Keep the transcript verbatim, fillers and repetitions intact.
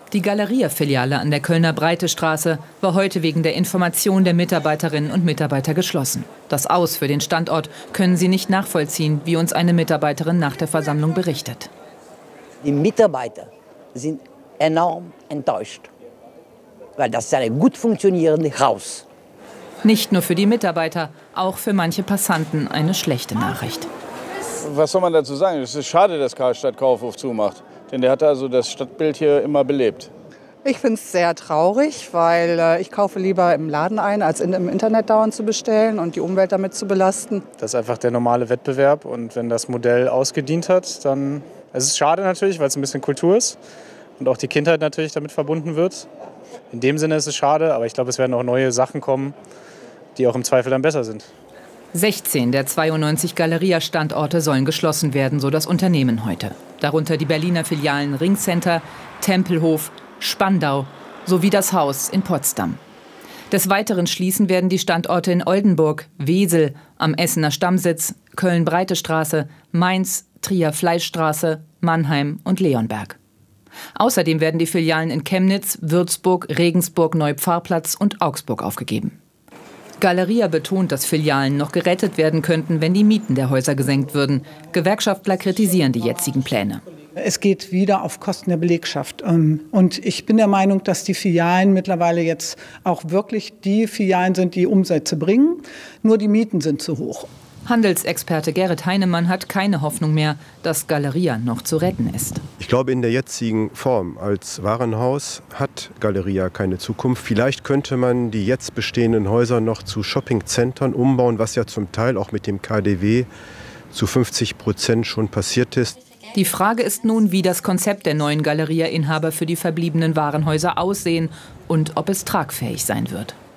Die Galeria-Filiale an der Kölner Breitestraße war heute wegen der Information der Mitarbeiterinnen und Mitarbeiter geschlossen. Das Aus für den Standort können sie nicht nachvollziehen, wie uns eine Mitarbeiterin nach der Versammlung berichtet. Die Mitarbeiter sind enorm enttäuscht, weil das ist ein gut funktionierendes Haus. Nicht nur für die Mitarbeiter, auch für manche Passanten eine schlechte Nachricht. Was soll man dazu sagen? Es ist schade, dass Karlstadt Kaufhof zumacht. Denn der hat also das Stadtbild hier immer belebt. Ich finde es sehr traurig, weil äh, ich kaufe lieber im Laden ein, als in, im Internet dauernd zu bestellen und die Umwelt damit zu belasten. Das ist einfach der normale Wettbewerb. Und wenn das Modell ausgedient hat, dann es ist es schade natürlich, weil es ein bisschen Kultur ist. Und auch die Kindheit natürlich damit verbunden wird. In dem Sinne ist es schade, aber ich glaube, es werden auch neue Sachen kommen, die auch im Zweifel dann besser sind. sechzehn der zweiundneunzig Galeria-Standorte sollen geschlossen werden, so das Unternehmen heute. Darunter die Berliner Filialen Ringcenter, Tempelhof, Spandau sowie das Haus in Potsdam. Des Weiteren schließen werden die Standorte in Oldenburg, Wesel, am Essener Stammsitz, Köln-Breitestraße, Mainz, Trier-Fleischstraße, Mannheim und Leonberg. Außerdem werden die Filialen in Chemnitz, Würzburg, Regensburg, Neupfarrplatz und Augsburg aufgegeben. Galeria betont, dass Filialen noch gerettet werden könnten, wenn die Mieten der Häuser gesenkt würden. Gewerkschaftler kritisieren die jetzigen Pläne. Es geht wieder auf Kosten der Belegschaft. Und ich bin der Meinung, dass die Filialen mittlerweile jetzt auch wirklich die Filialen sind, die Umsätze bringen. Nur die Mieten sind zu hoch. Handelsexperte Gerrit Heinemann hat keine Hoffnung mehr, dass Galeria noch zu retten ist. Ich glaube, in der jetzigen Form als Warenhaus hat Galeria keine Zukunft. Vielleicht könnte man die jetzt bestehenden Häuser noch zu Shoppingzentren umbauen, was ja zum Teil auch mit dem K D W zu fünfzig Prozent schon passiert ist. Die Frage ist nun, wie das Konzept der neuen Galeria-Inhaber für die verbliebenen Warenhäuser aussehen und ob es tragfähig sein wird.